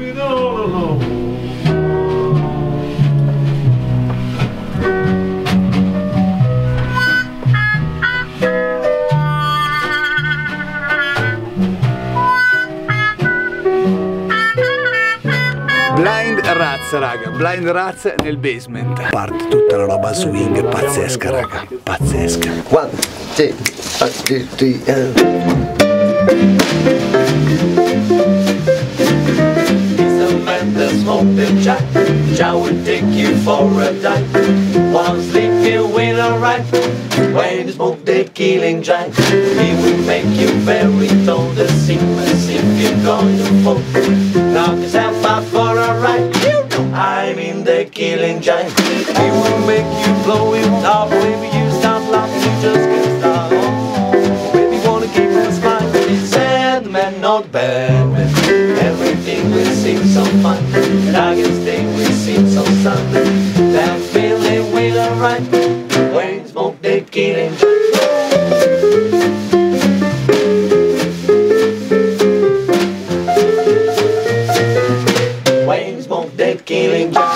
sleeping all alone. Blind Rats, raga, Blind Rats nel basement. Parte tutta la roba swing pazzesca, raga, pazzesca. 1, 2, 3, Smoke the jack, Jack will take you for a dive. While sleeping with a right, when you smoke the killing jack, he will make you very tall. The seamless if you're going to fall. Knock yourself out for a ride. I'm in the killing jack. He will make you blow it up. Baby, you start laughing, you just can't stop. Baby, wanna keep a smile. He's sad man, not bad man. Everything will seem so fun, and I can stay with seem so sun. That feeling will alright when you smoke the killing jack. When you smoke the killing jack.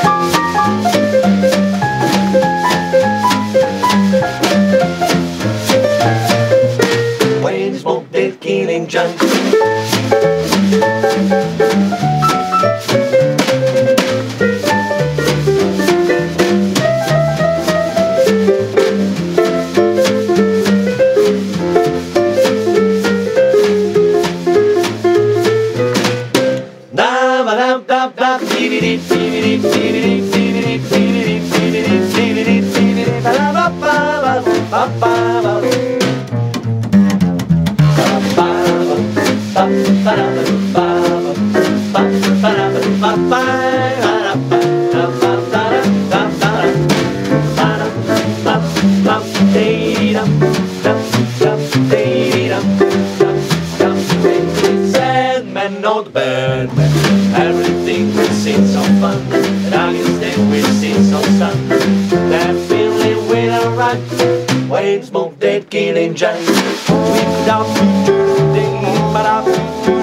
When you smoke the killing jack. Not bad man. Everything will seem so fun, and I can stay will seem so sun. That feeling will alright when you smoke that killing jack. Without you today, but I feel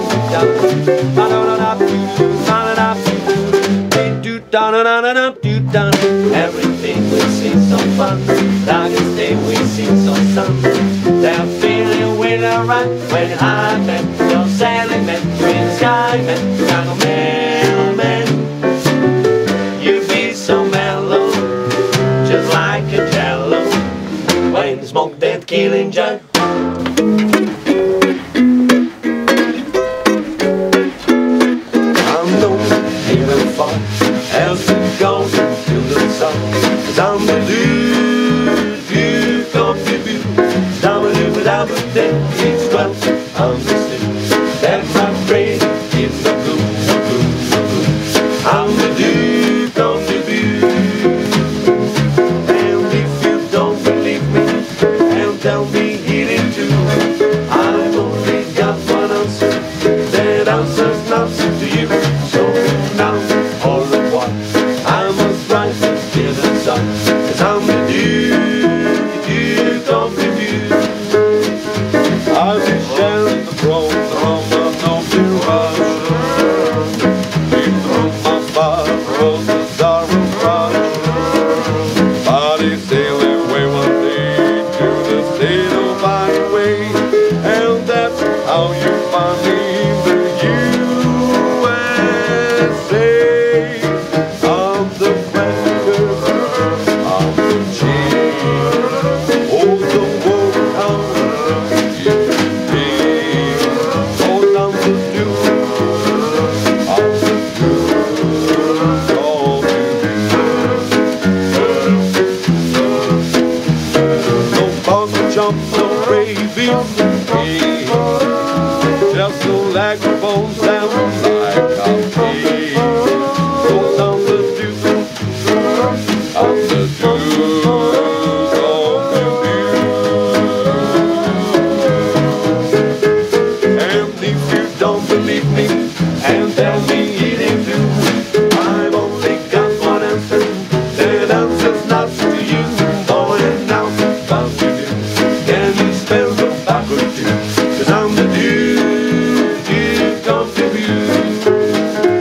everything will seem so fun, and I can stay will seem so sun. That feeling will alright when I met your sailing man. Sky man, kind of mellow man. You be so mellow, just like a jello. When you smoke that killing jack. I'm no even far else to go to the sun. 'Cause I'm the dude, you come to do. I'm a dude without a day, it's 12. I'm the dude, that's my brain. I'm the duke of the view. And if you don't believe me, and tell me it is true, I've only got one answer. That answer's nothing to you. So now, all of what I must rise to get the sun. 'Cause I'm the duke of the view. I'll be sharing the throne from the mountain rush. How you find me in the USA. I'm the banker, I'm the chief. Oh, the world comes to me. Oh, I'm the duke, I'm the duke of you. No bug jump, no raving. Just no like the bones sound like I'm me. Cause I'm the duke, I'm the duke of the view. And if you don't believe me, and tell me it ain't true, I've only got one answer. That answer's not to you. Oh, and now, what you do? Can you spell the backward too? 'Cause I'm the dude.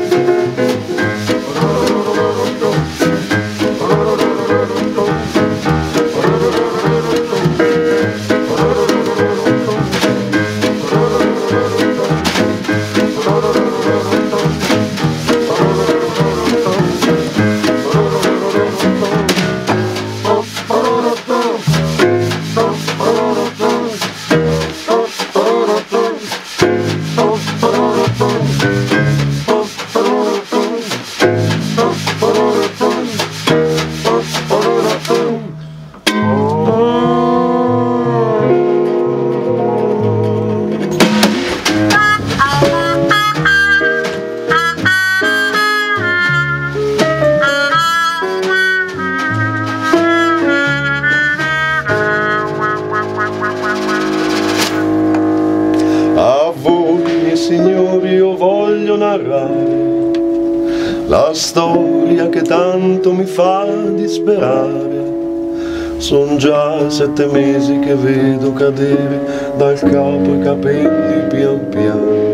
voglio narrare la storia che tanto mi fa disperare. Son già 7 mesi che vedo cadere dal capo i capelli pian piano.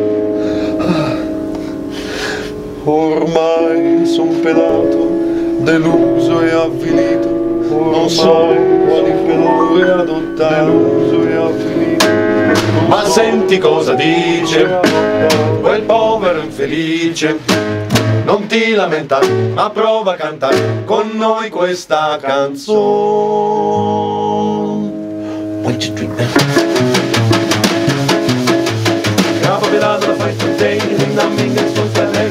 Ormai son pelato, deluso e avvilito, non so quali pelure adottare, deluso e avvilito. Ma senti cosa dice quel povero infelice, non ti lamentare, ma prova a cantare con noi questa canzone. 1, 2, 3. Capo pelato la fai con te, dammi che sto per lei.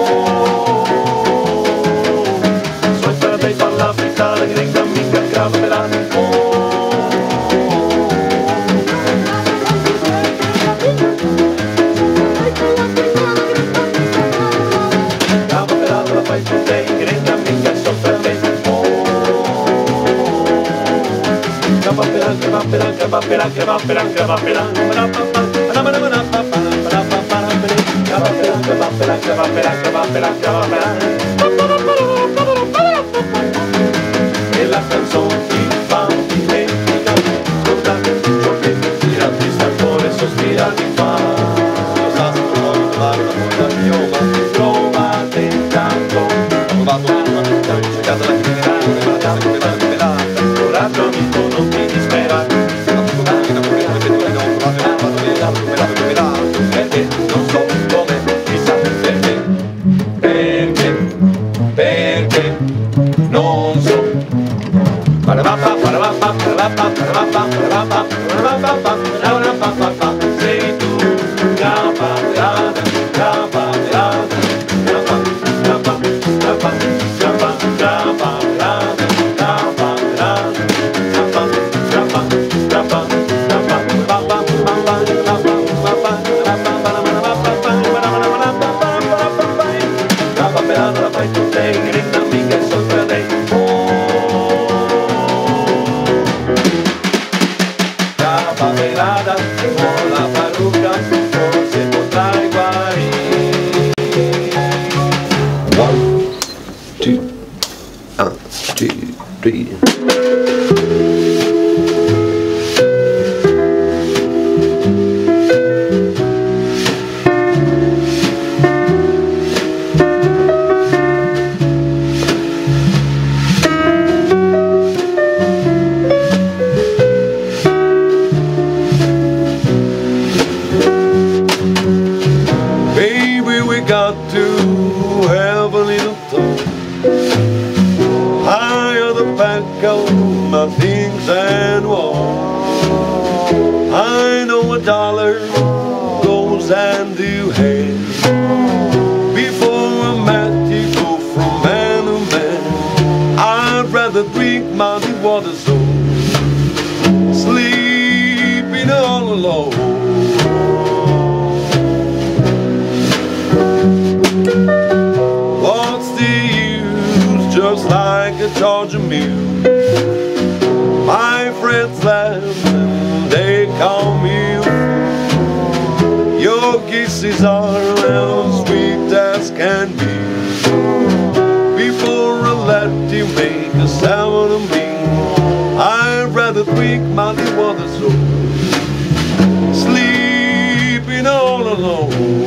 E la canzone ti fa dimenticare, scordate ciò che tira triste al cuore, sospira di fa. Lo stato non guarda la pioma, trovate intanto, ho dato una vita, cercate la criminale, come la coraggio amico non ti disperare, perché non so come, chissà perché non so. Sei tu, capaperata, capaperata, la fai con te, grida amica sopra lei. Capaperata, con la parrucca, forse potrai guarire. 1, 2, 3. Got to have a little talk. Hire the pack of my things and walk. I know $1 goes hand to hand. Before I met you, go from man to man. I'd rather drink muddy water so sleeping all alone. Just like a Georgia mule, my friends laugh and they call me a fool. Your kisses are as sweet as can be. Before I let you make a sound of me, I'd rather drink muddy water so sleeping all alone.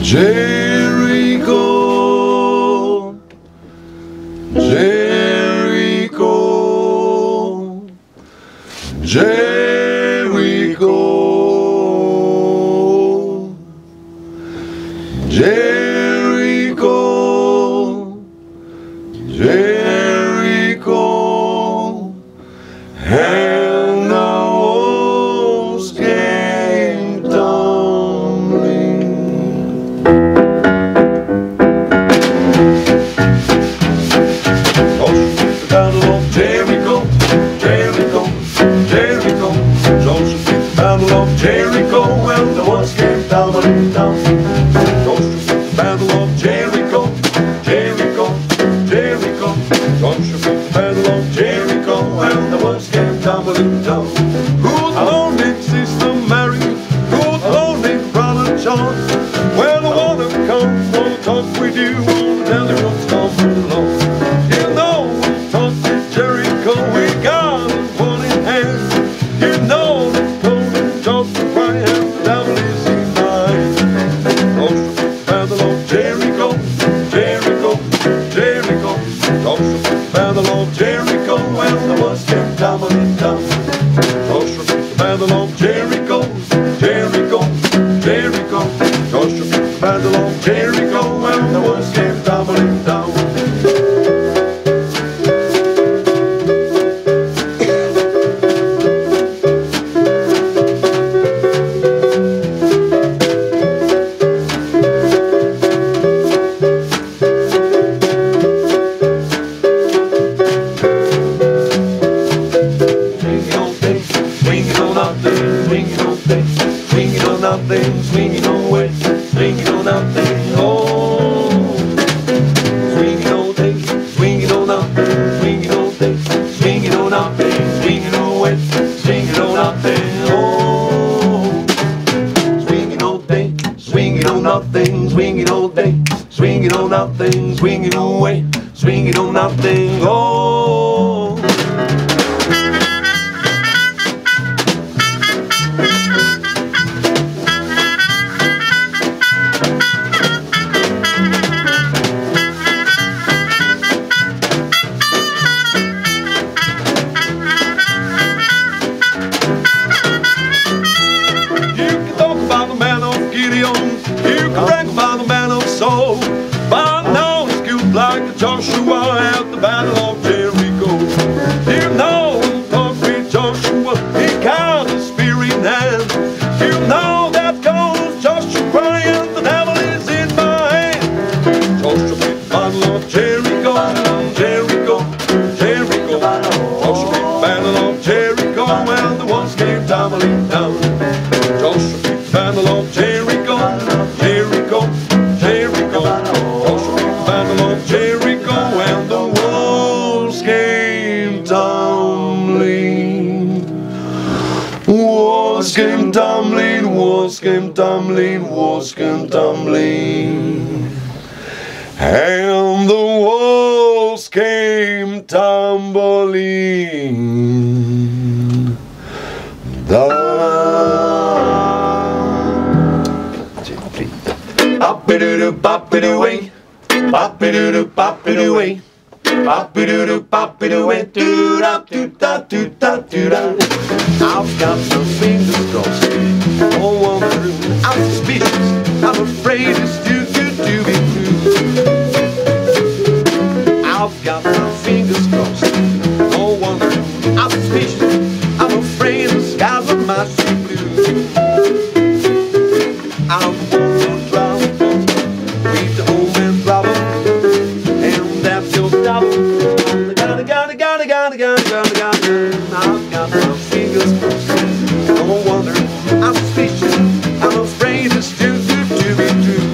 Jericho, Jericho, Jericho, Jericho, Jericho, and the walls came tumbling. Battle of Jericho, Jericho, Jericho. Joseph beat the battle of Jericho, and the walls came tumbling down. Joseph beat the battle of Jericho, Jericho, Jericho. Joseph beat the battle of Jericho, and the walls came tumbling down. Good morning, Sister Mary. Good morning, Brother John. When the water comes, wanna talk with you, wanna tell you what's coming along. You know, talk with Jericho, we got one in hand. You know that cold and just to cry, and the devil is in mind. Joseph beat the battle of Jericho, Jericho, Jericho. Joseph beat the battle of Jericho, and the walls came tumbling down. Joseph beat the battle of Jericho, Jericho, Jericho. Joseph beat the battle of Jericho, and the walls came tumbling down. Swinging on nothing, swinging on things, swinging on nothing, swinging on way, swinging on nothing, oh. Swinging on things, swinging on nothing, swinging on things, swinging on nothing, swinging on way, swinging on nothing, oh. Swinging on things, swinging on nothing, swinging on things, swinging on nothing, swinging on way, swinging on nothing, oh. Joshua at the battle of Jericho. You know, talk with Joshua, he got a spear in hand. You know that goes Joshua crying, the devil is in my hand. Joshua beat the battle of Jericho, Jericho, Jericho. Joshua beat the battle of Jericho, and the walls came tumbling down. Joshua beat the battle of Jericho, Jericho, Jericho. Joshua beat the battle of Jericho. Walls came tumbling, walls came tumbling, walls came tumbling, and the walls came tumbling down. Bop-a-doo-doo, bop-a-doo-way, bop-a-doo-doo, bop-a-doo-way. Bop-a-doo-doo, bop-a-doo-way, doo-da-doo-da-doo-da-doo-da. I've got my fingers crossed, oh, I'm suspicious, I'm afraid it's too good to be true. I've got my fingers crossed, oh, I'm suspicious, I'm afraid the skies are my sea blue. I'm gonna drive home, read the old man's Bible, and that's your double. Gotta. I've got my fingers crossed. No wonder I'm suspicious. I'm afraid it's too good to be true.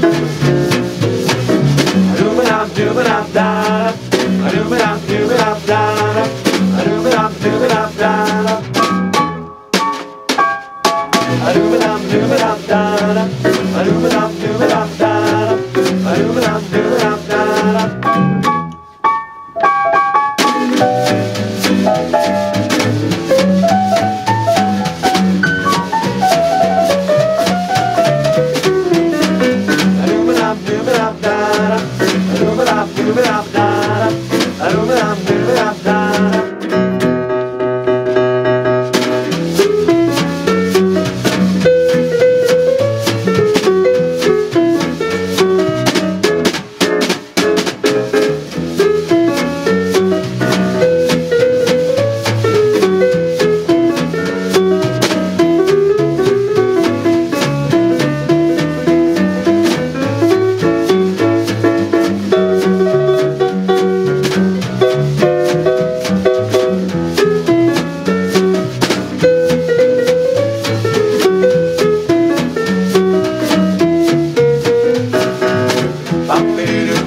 Do-ba-da-do-ba-da-da. Do-ba-da-do-ba-da-da. Do-ba-da-do-ba-da-da. Do-ba-da-do-ba-da-da. Do-ba-da-do-ba-da-da. Do-ba-da-do-ba-da-da.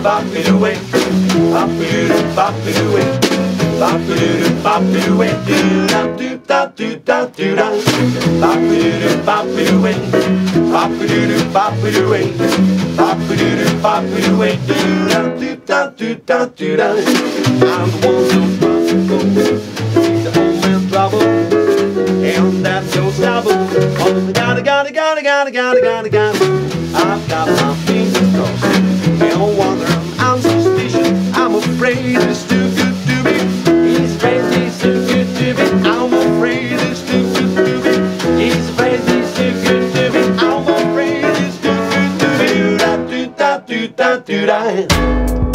bop-a-doo-way, bop-a-doo-doo, bop-a-doo-way, bop-a-doo-doo, bop-a-doo-way, do-da-do-da-do-da-do-da, bop-a-doo-doo, bop-a-doo-way, bop-a-doo-doo, bop-a-doo-way, bop-a-doo-doo, bop-a-doo-way, do-da-do-da-do-da-do-da. I'm the one who's possible, he's the old man's trouble, and that's no trouble. Oh, gotta, I've got my fingers crossed. They don't wonder I'm suspicious. I'm afraid it's too good to be. He's afraid he's too good to be. I'm afraid it's too good to be. He's afraid he's too good to be. I'm afraid it's too good to be. Do-da-do-da-do-da-do-da.